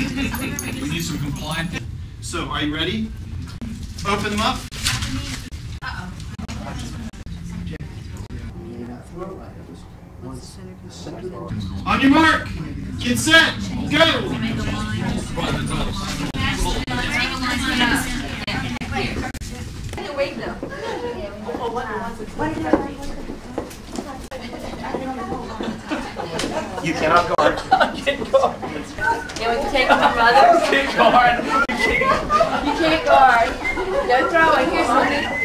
We need some compliant. So, are you ready? Open them up. On your mark, get set, go! You cannot guard. Get guard. Yeah, we can take them from others. Get guard. You can't guard. No throwing. Here's one.